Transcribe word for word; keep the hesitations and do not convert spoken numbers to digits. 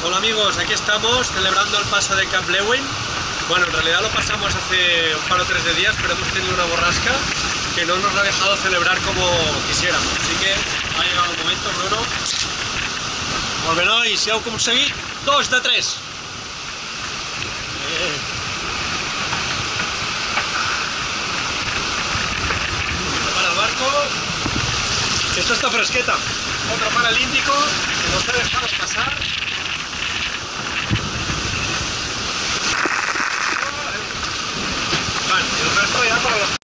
Hola amigos, aquí estamos celebrando el paso de Cabo Leeuwin. Bueno, en realidad lo pasamos hace un par o tres de días, pero hemos tenido una borrasca que no nos ha dejado celebrar como quisiéramos. Así que ha llegado el momento, Bruno. Molt bé, nois, si heu aconseguit dos de tres. Eh. Para el barco. Esto está fresqueta. Otro para el Índico, que nos ha dejado pasar. Vale, y el resto ya para los...